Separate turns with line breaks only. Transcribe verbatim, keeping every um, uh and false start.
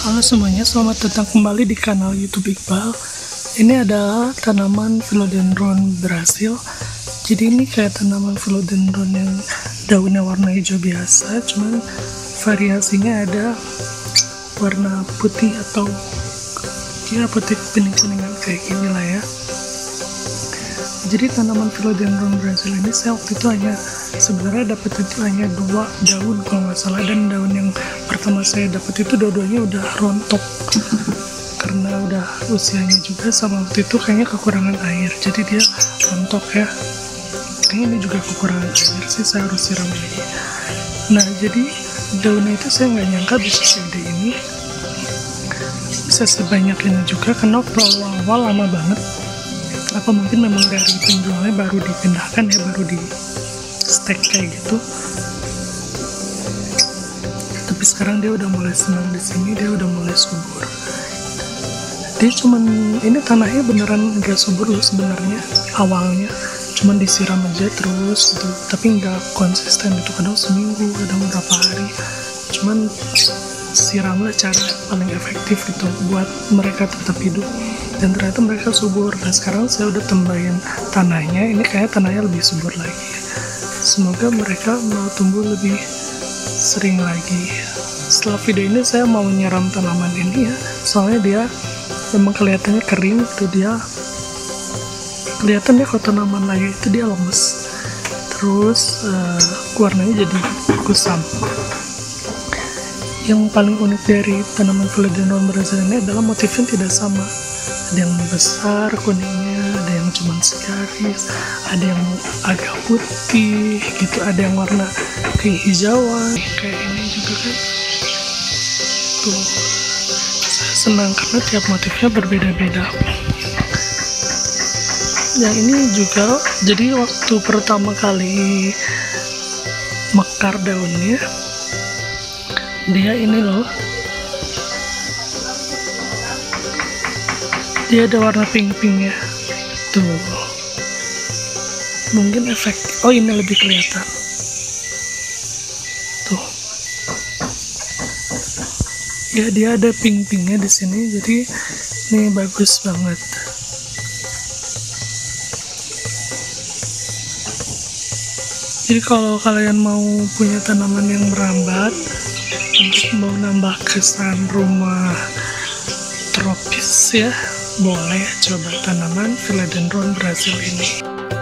Halo semuanya, selamat datang kembali di kanal YouTube Iqbal. Ini adalah tanaman philodendron Brasil. Jadi ini kayak tanaman philodendron yang daunnya warna hijau biasa, cuman variasinya ada warna putih atau ya putih kuning-kuningan kayak gini lah ya. Jadi tanaman philodendron Brasil ini saya waktu itu hanya sebenarnya dapat itu hanya dua daun kalau nggak salah, dan daun yang pertama saya dapat itu dua-duanya udah rontok karena udah usianya juga, sama waktu itu kayaknya kekurangan air, jadi dia rontok ya. Kayaknya ini juga kekurangan air sih, saya harus siram lagi. Nah jadi daunnya itu saya nggak nyangka bisa segede ini, bisa sebanyak ini juga, karena awal-awal lama banget. Apa mungkin memang dari penjualnya baru dipindahkan ya, baru di stek kayak gitu. Tapi sekarang dia udah mulai senang di sini, dia udah mulai subur. Dia cuman ini tanahnya beneran nggak subur loh sebenarnya awalnya, cuman disiram aja terus gitu, tapi nggak konsisten itu, kadang seminggu, kadang berapa hari. Cuman siramlah cara paling efektif gitu buat mereka tetap hidup, dan ternyata mereka subur. Dan sekarang saya udah tambahin tanahnya, ini kayak tanahnya lebih subur lagi. Semoga mereka mau tumbuh lebih sering lagi. Setelah video ini saya mau nyiram tanaman ini ya, soalnya dia memang kelihatannya kering itu, dia kelihatan ya kalau tanaman lagi itu dia lemes, terus uh, warnanya jadi kusam. Yang paling unik dari tanaman philodendron Brasil ini adalah motifnya tidak sama. Ada yang besar kuningnya, ada yang cuma segaris, ada yang agak putih gitu, ada yang warna kehijauan kayak ini juga kan. Tuh, saya senang karena tiap motifnya berbeda-beda. Yang ini juga, jadi waktu pertama kali mekar daunnya, dia ini loh, dia ada warna pink-pinknya tuh, mungkin efek, oh ini lebih kelihatan tuh ya, dia ada pink-pinknya di sini, jadi ini bagus banget. Jadi kalau kalian mau punya tanaman yang merambat untuk mau nambah kesan rumah tropis ya, boleh coba tanaman philodendron Brasil ini.